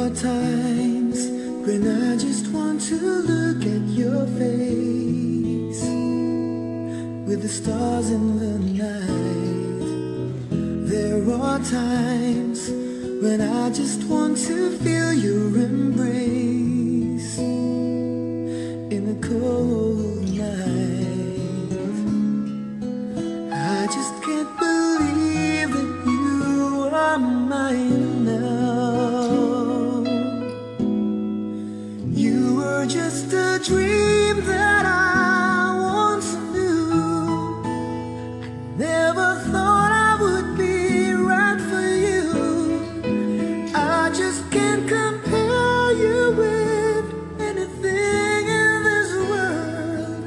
are times when I just want to look at your face with the stars in the night. There are times when I just want to feel your embrace in a cold night. I just can't believe that you are mine now. You were just a dream that I once knew. I never thought I would be right for you. I just can't compare you with anything in this world.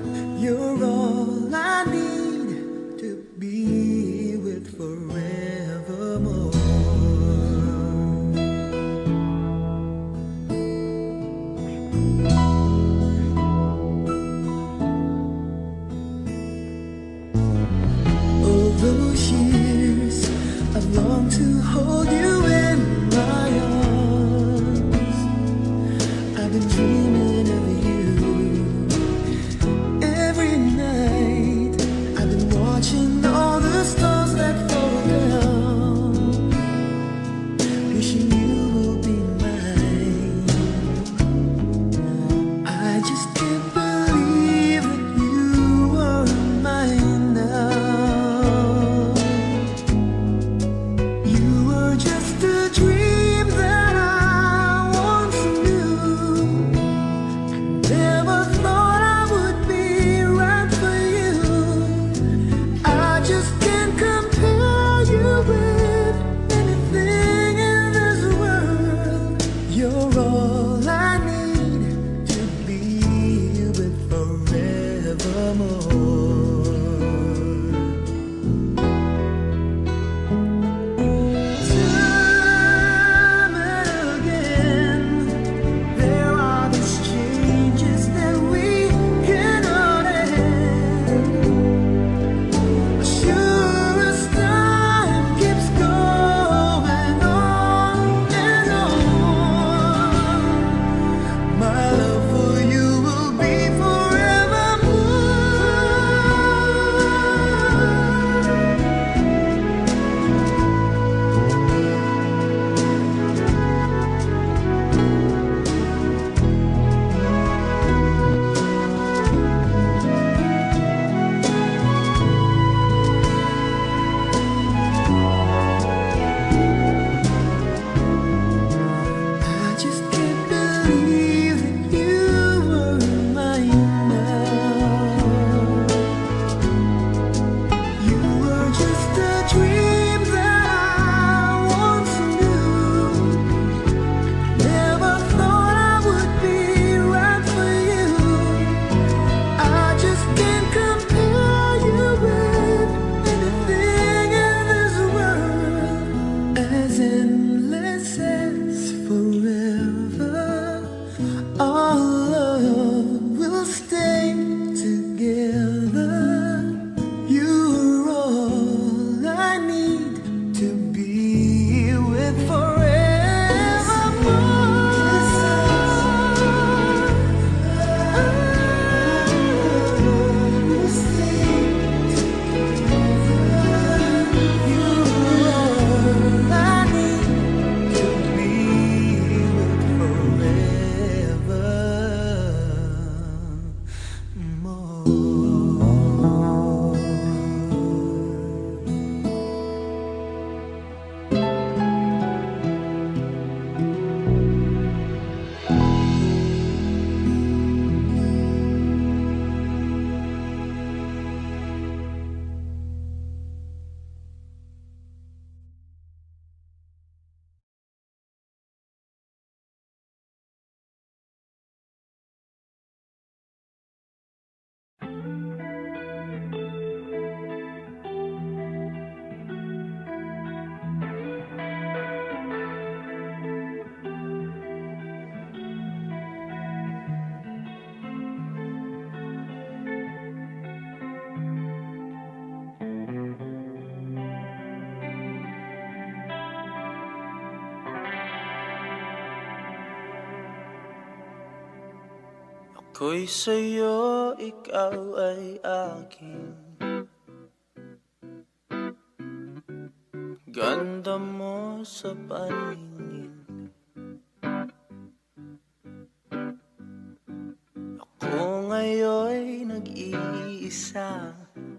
Ako'y sa'yo, ikaw ay akin. Ganda mo sa paningin. Ako ngayon'y nag-iisa.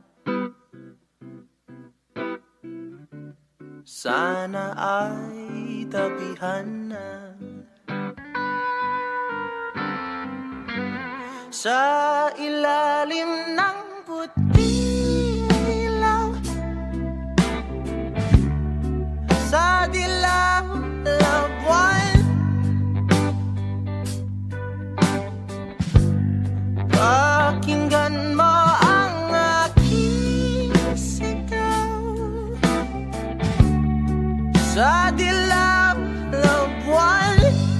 Sana ay tabihan na. Sa ilalim ng puting ilaw, sa dilaw na buwan, pakinggan mo ang aking sigaw. Sa dilaw na buwan,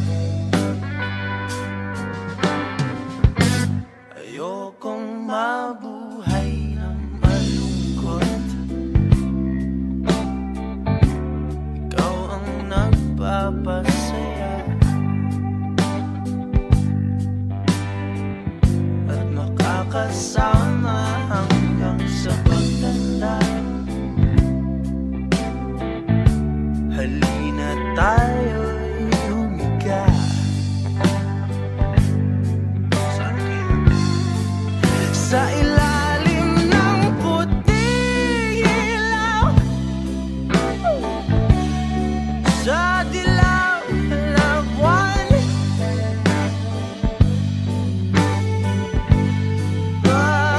ayokong mabuhay na malungkot. Ikaw ang nagpapasaya at makakasama hanggang sa pagtanda. Halina tayo'y humiga. Sa ilalim ng puting ilaw, sa dilaw na buwan,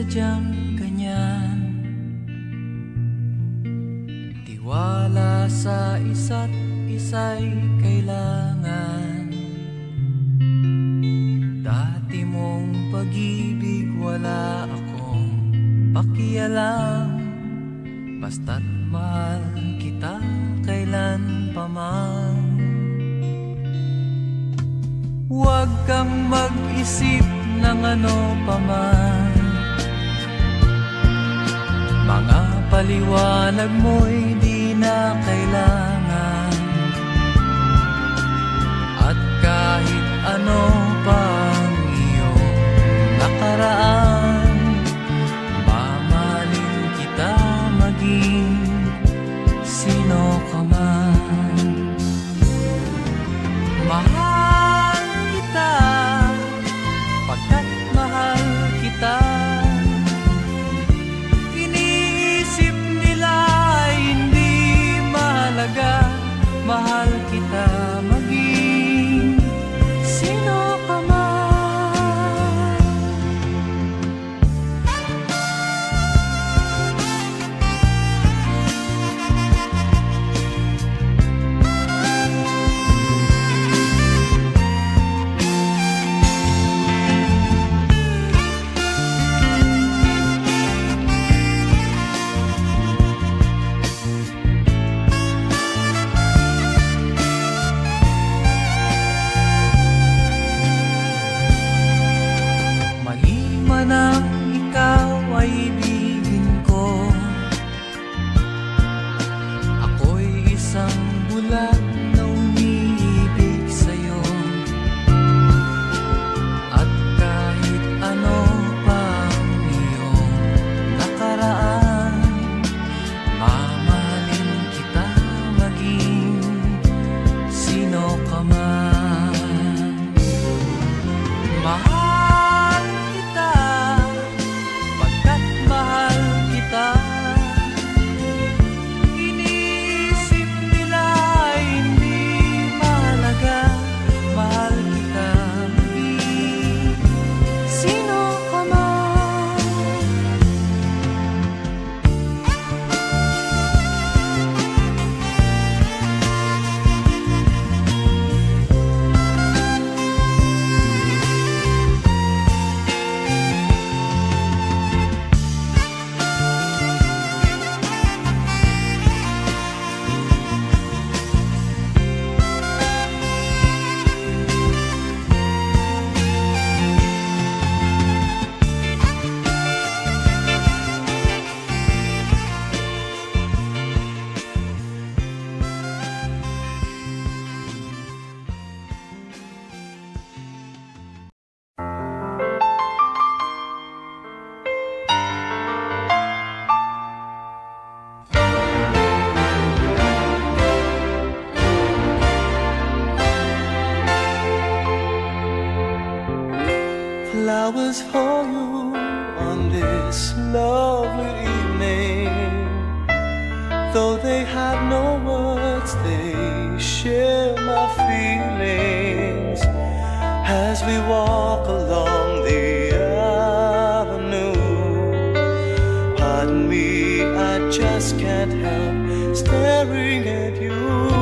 sadyang ganyan. Tiwala sa isa't isa'y kailangan. Dati mong pag-ibig wala akong pakialam. Basta't mahal kita kailan pa man. Huwag kang mag-isip ng ano pa man. Mga paliwanag mo'y di na kailangan. At kahit ano pang iyong nakaraan, mamahalin kita maging sino ka man. Mahal kita pagkat mahal kita. Iniisip nila hindi mahalaga. Mahal kita maging sino ka man. Nang ikaw ay ibigin ko, ako'y isang bulag na umiibig sa'yo. At kahit ano pang iyong nakaraan, mamahalin kita maging sino ka man. Mahal kita pagkat mahal kita. Iniisip nila hindi mahalaga. Mahal kita maging sino ka man. Flowers for you on this lovely evening. Though they have no words, they share my feelings. As we walk along the avenue, pardon me, I just can't help staring at you.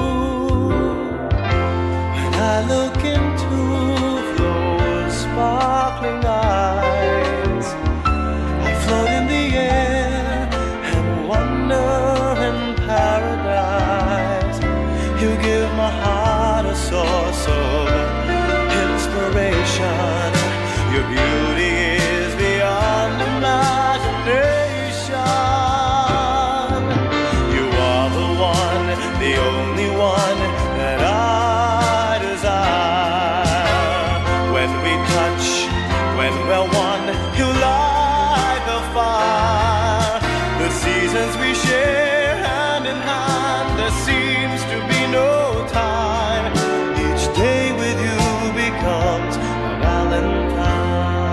When I look into those sparkling eyes, I float in the air and wonder in paradise. You give my heart a source of inspiration. Your beauty is beyond imagination. You are the one, the only one that I desire. When we touch, when we're one, you light the fire. The seasons we share hand in hand, there seems to be no time. Each day with you becomes a Valentine.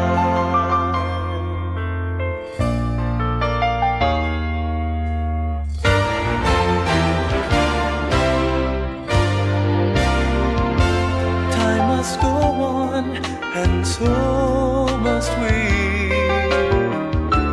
Time must go on, and so must we.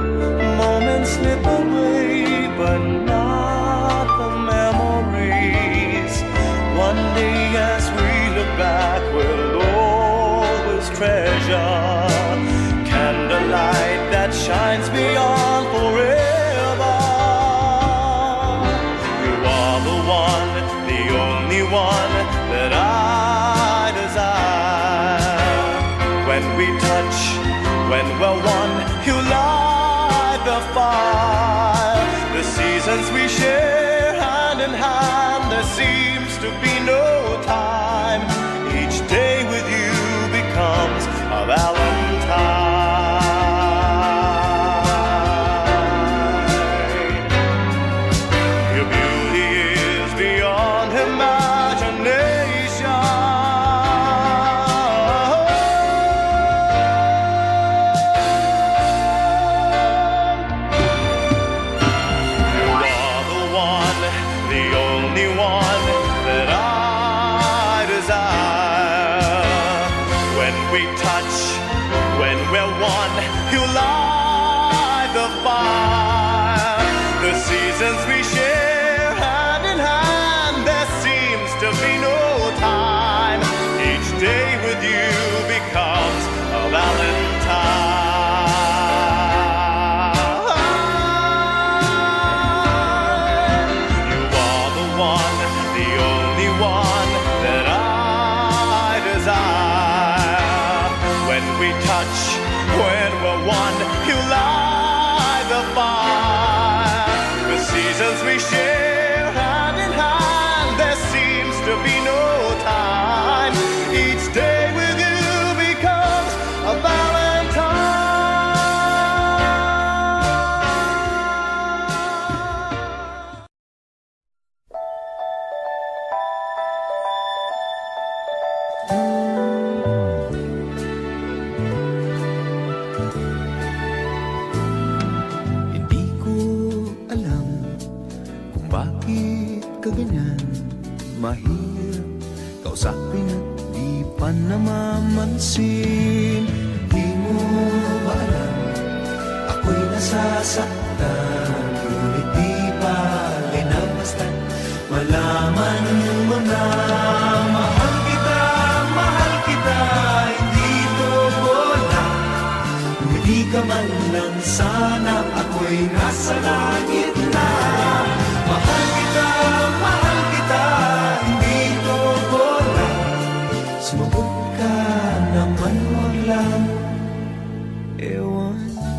seasons we share hand in hand, there seems to be no time. Each day with you becomes a Valentine. Your beauty is beyond imagination. You are the one, the only one that I desire. When we touch, when we're one, you light the fire. The seasons we share hand in hand, there seems to be no time. Each day with you becomes a Valentine. You are the one, the only one that I desire. When we touch, when we're one, you light the fire. The seasons we share hand in hand, there seems to be no time. Each day with you becomes a Valentine. Hindi ko alam kung bakit ka ganyan. Mahirap kausapin at di pa namamansin. Di mo ba alam ako'y nasasaktan, ngunit di bale na basta malaman mo na mahal kita, hindi to bola. Hindi ka man lang sana, ako'y nasa langit na. Mahal kita, hindi to bola. Sumagot ka naman, wag lang ewan.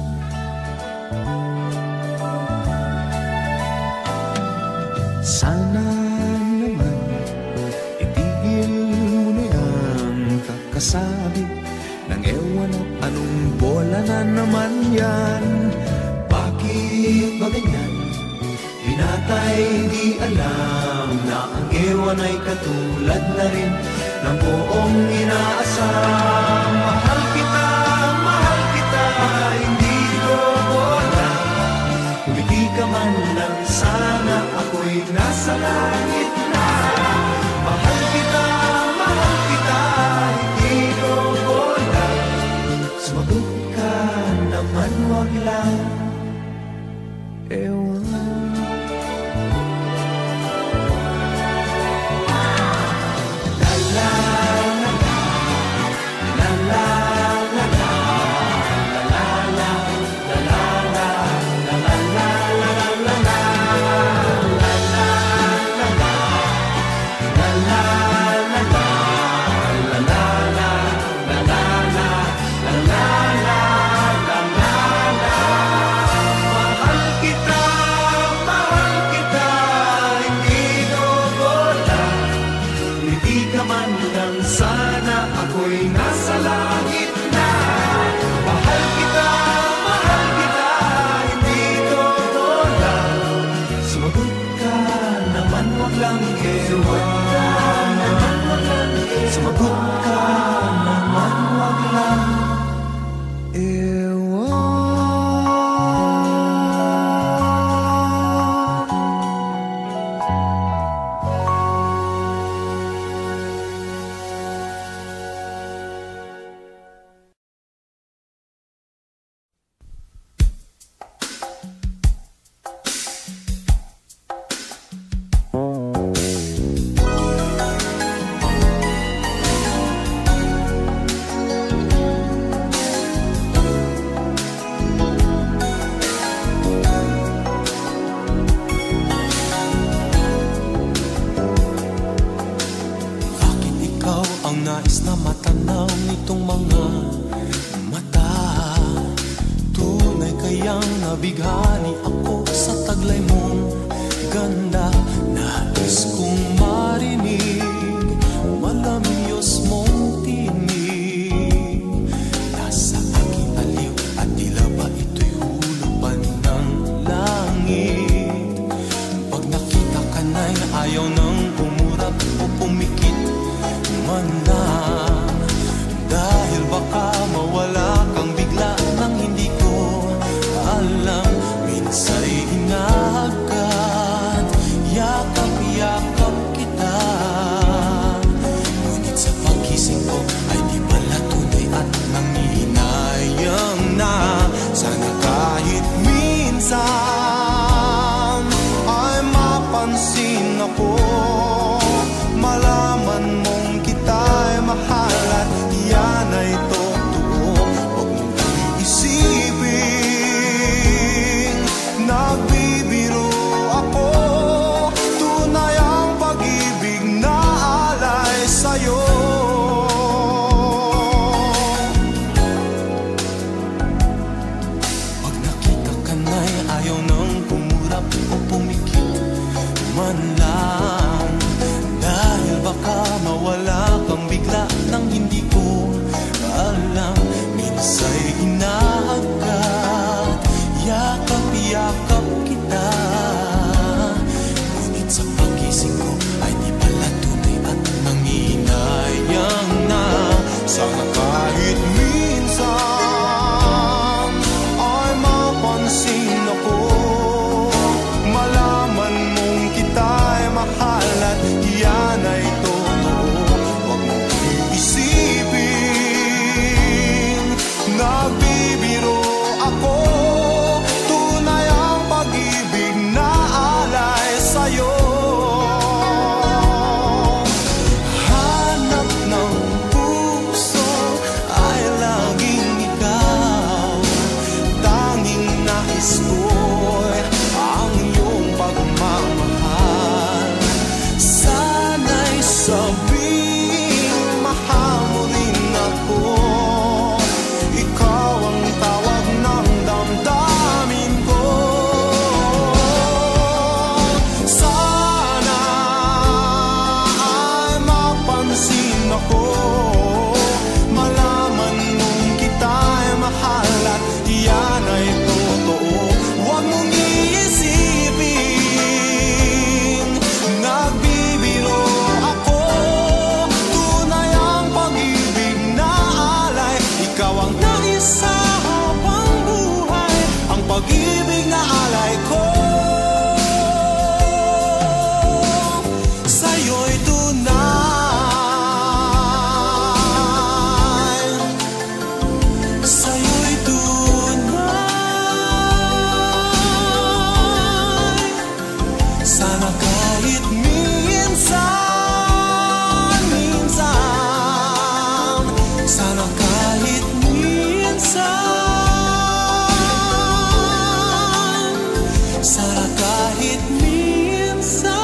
Sana naman itigil mo na yung kakasabi ng ewan at anong bola na naman yan. Bakit ba ganyan? Binatay di alam na ang ewan ay katulad na rin ng buong inaasam. Mahal kita, hindi ko bola. Kumiti ka man lang sana, ako'y nasa langit na. Mahal kita, hindi ko bola. Sumagot ka naman, wag lang ewan. nais na matanaw nitong mga mata. Tunay kayang nabighani ako sa taglay mong ganda, nais kong marinig malamyos mong tinig. Nasa aking aliw at tila ba ito'y hulupan ng langit. Pag nakita ka na'y ayaw nang umurap o pumikit man lang. Dahil baka mawala kang bigla nang hindi ko alam. Minsa'y hinahagkat, yakap-yakap kita. Ngunit sa pagising ko ay di pala tunay at nangihinayang na. Sana kahit minsan ay mapansin ako, malaman mong kita'y mahal at yan ay totoo. Huwag mong iisipin nagbibiro ako, tunay ang pag-ibig na alay sa'yo. Pag nakita ka na'y ayaw nang pumurap o pumikit man lang. Dahil baka mawala kang bigla nang hindi ko alam. Minsa'y hinahagkat, yakap-yakap kita. Ngunit sa pagising ko ay di pala tunay at nanginayang na. Sana kahit minsan ay mapansin ako, malaman mong kita'y mahal at yan ay totoo. Huwag mong iisipin nagbibiro ako, tunay ang pag-ibig na alay sa'yo. Hanap ng puso ay laging ikaw, tanging nais ko'y ang iyong pagmamahal. Sana'y sabing mahal mo rin ako, ikaw ang tawag ng damdamin ko. Sana ay mapansin ako, malaman mong kita'y mahal at yan ay totoo. Huwag mong iisipin nagbibiro ako, tunay ang pag-ibig na alay. Ikaw ang nais sa habang buhay, ang pag-ibig na alay ko. Sa'yo'y tunay, sa'yo'y tunay. Sana kahit minsan, minsan, sana kahit minsan, sana kahit minsan.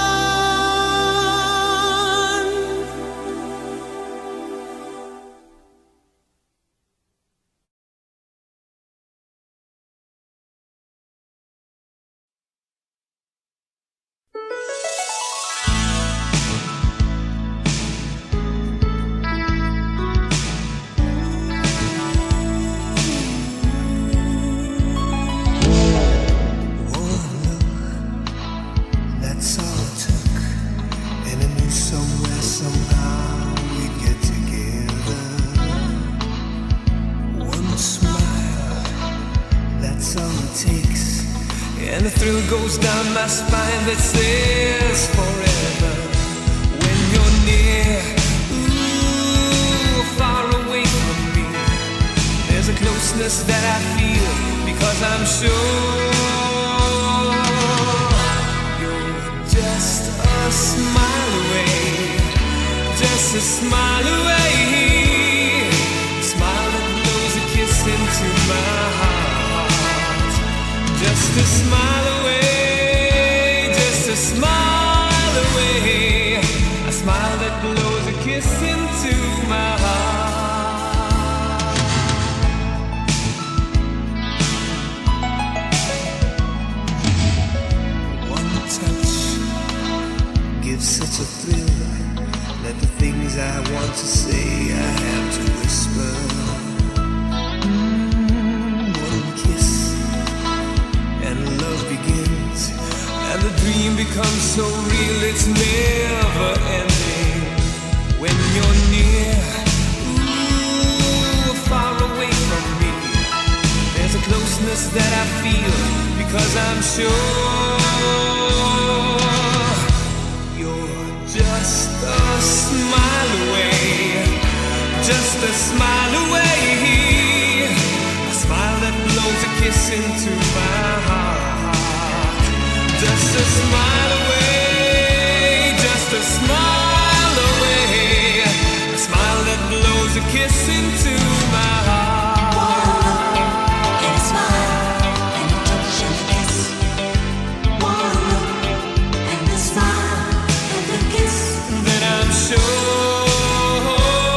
That's all it took, and I knew somewhere, somehow we'd get together. One smile, that's all it takes, And the thrill goes down my spine that says forever. When you're near, ooh, far away from me, there's a closeness that I feel, because I'm sure you're just a smile away, just a smile away, a smile that blows a kiss into my heart. Just a smile away, just a smile away, a smile that blows a kiss into my heart. such a thrill that the things I want to say I have to whisper. One kiss and love begins, and the dream becomes so real it's never ending. When you're near, ooh, far away from me, there's a closeness that I feel, because I'm sure you're just a smile away, just a smile away, a smile that blows a kiss into my heart. Just a smile away, just a smile away, a smile that blows a kiss into my heart. And a smile, and a touch and a kiss. One look, and a smile, and a kiss. Then I'm sure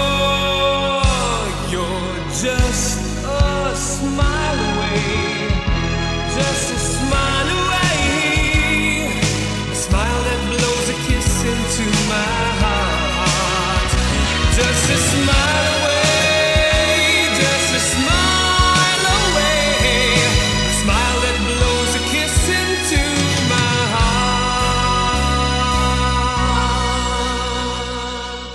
you're just a smile away, just a smile away, a smile that blows a kiss into my heart. Just a smile away, just a smile away, a smile that blows a kiss into my heart.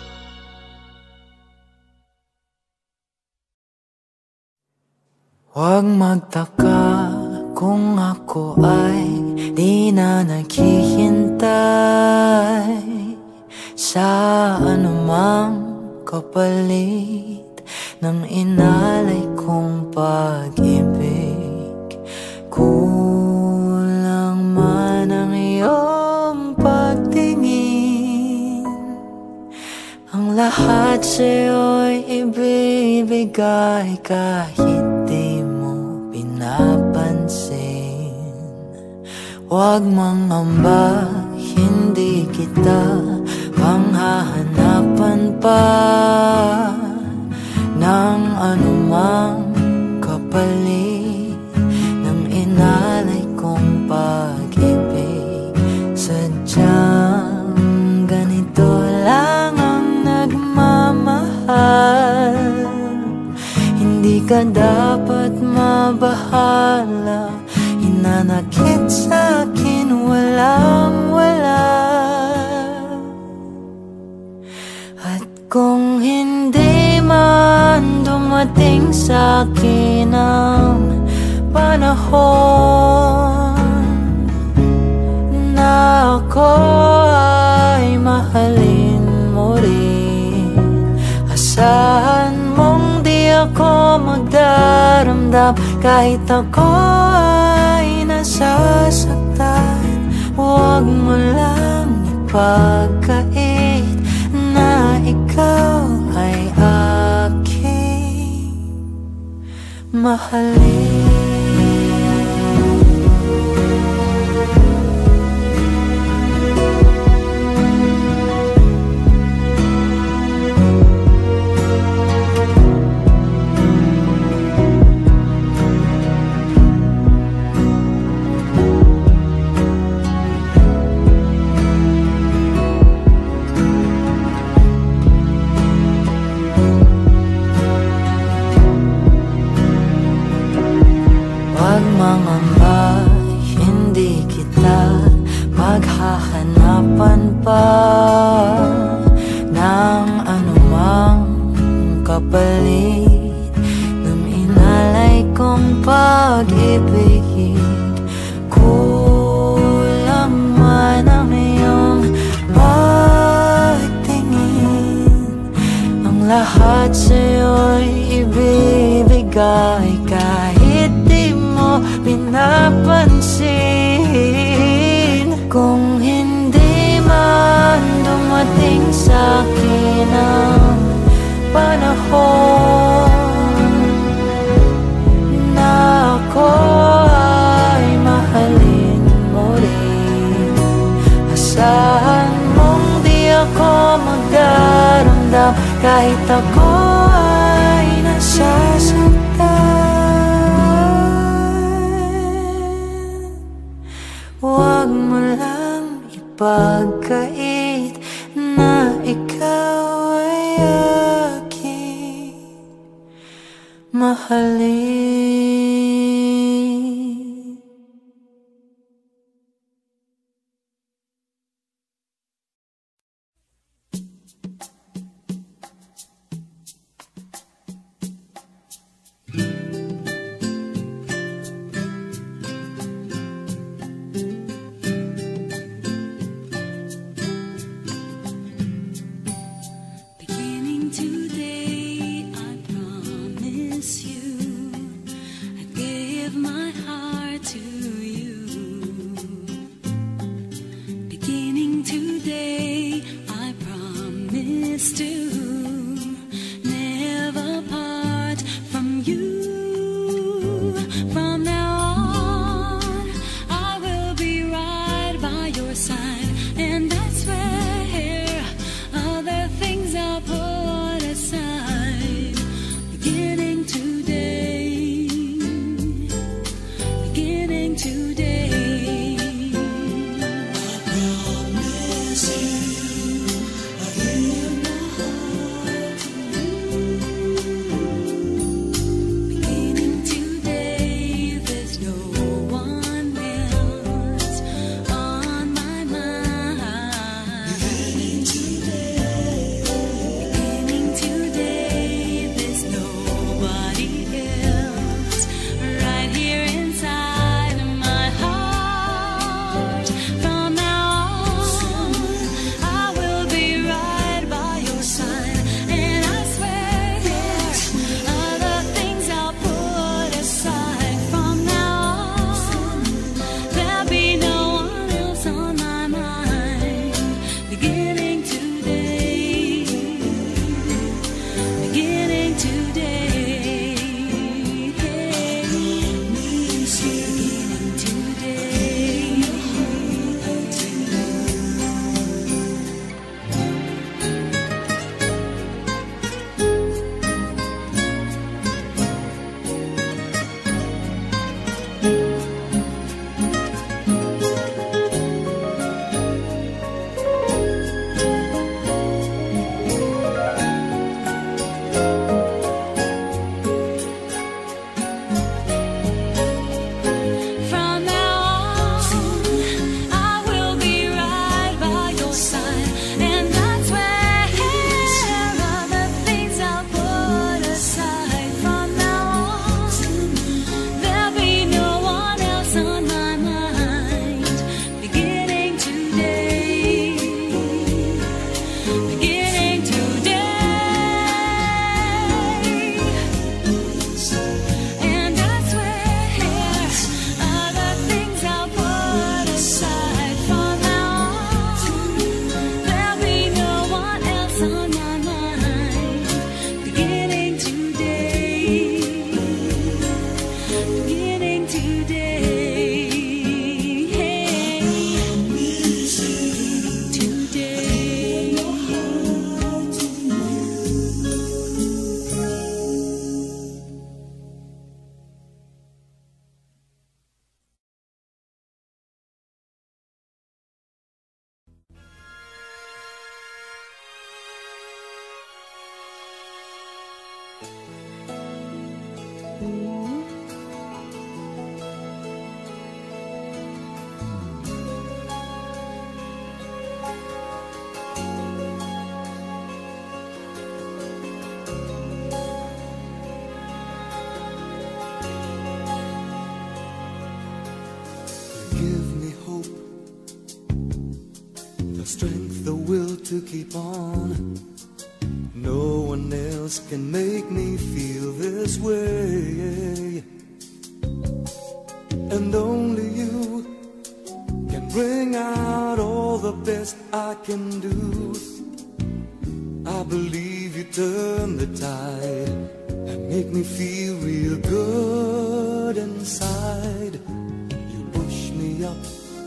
Huwag magtaka kung ako ay di na naghihintay sa anumang kapalit ng inalay kong pag-ibig. Kulang man ang iyong pagtingin, ang lahat sa'yo'y ibibigay kahit di mo pinapansin. Huwag mangamba, hindi kita panghahanapan pa ng anumang kapalit ng inalay kong pag-ibig. Sadyang ganito lang ang nagmamahal, hindi ka dapat mabahala. Hinanakit sa'kin walang-wala, at kung hindi man dumating sa'kin ang panahon na ako ay mahalin mo rin, asahan mong di ako magdaramdam kahit ako ay nasasaktan. Huwag mo lang ipagkait na ikaw ay aking mahalin. Huwag mangamba, hindi kita maghahanapan pa ng anumang kapalit ng inalay kong pag-ibig. Kulang man ang iyong pagtingin, ang lahat sa'yo'y ibibigay kahit di mo pinapansin. Kung hindi man dumating sa'kin ang panahon na ako ay mahalin mo rin, asahan mong di ako magdaramdam kahit ako ay nasasaktan. Huwag mo lang pagkait na ikaw ay aking mahalin. Beginning today, I promise you I'd give my heart to you. Beginning today, I promise to never part from you. From now on, I will be right by your side, and I swear other things I'll put aside. Beginning today, beginning today. Beginning today, there's no one else on my mind. Beginning today, there's nobody else right here inside my heart. From now on, I will be right by your side, and I swear other things I'll put aside. From now on, there'll be no one else on my mind. Beginning today, beginning today, beginning From now on, I will be right by your side, and that's where other things I'll put aside. From now on, there'll be no one else on my mind. Beginning today, beginning today, and that's where other things I'll put aside. From now on, there'll be no one else on my mind. Beginning today, beginning today, today. Give me hope, the strength, the will to keep on. No one else can make me feel this way, and only you can bring out all the best I can do. I believe you turn the tide and make me feel real good inside. You push me up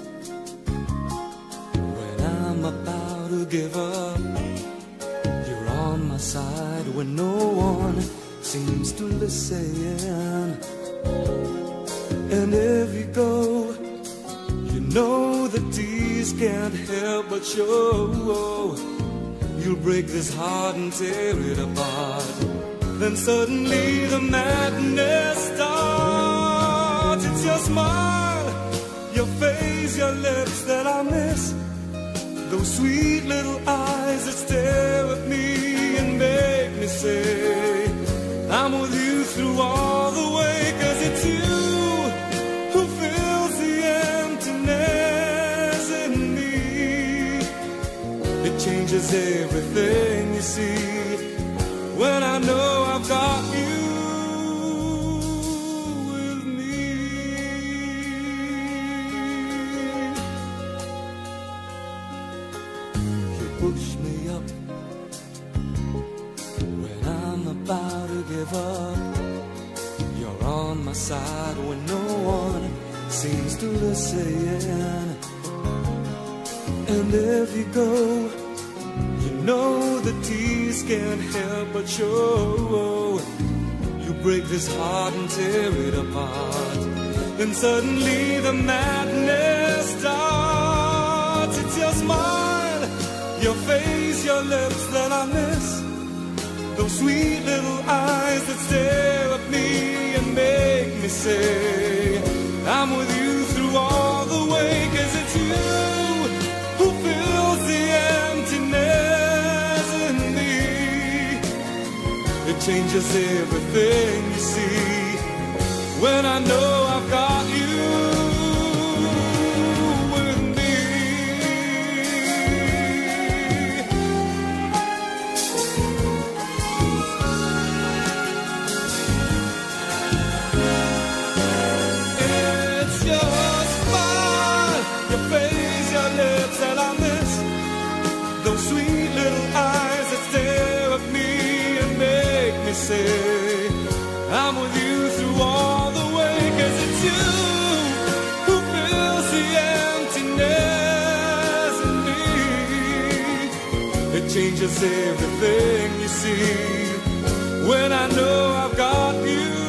when I'm about to give up. You're on my side when no one seems to listen. And if you go, you know the deal tease can't help but show. You'll break this heart and tear it apart. Then suddenly the madness starts. It's your smile, your face, your lips that I miss. Those sweet little eyes that stare at me and make me say, I'm with you through all the way. 'Cause it's you who fills the emptiness in me. It changes everything you see when I know I've got you with me. You push me up when I'm about to give up. You're on my side when no one seems to listen. And if you go, you know the tears can't help but show. You break this heart and tear it apart. Then suddenly the madness starts. It's your smile, your face, your lips that I miss. Those sweet little eyes that stare at me and make me say, I'm with you through all the way. 'Cause it's you who fills the emptiness in me. It changes everything you see when I know I've got you with me. It's your smile, your face, your lips that I miss. Those sweet little eyes that stare at me and make me say, I'm with you through all the way. 'Cause it's you who fills the emptiness in me. It changes everything you see when I know I've got you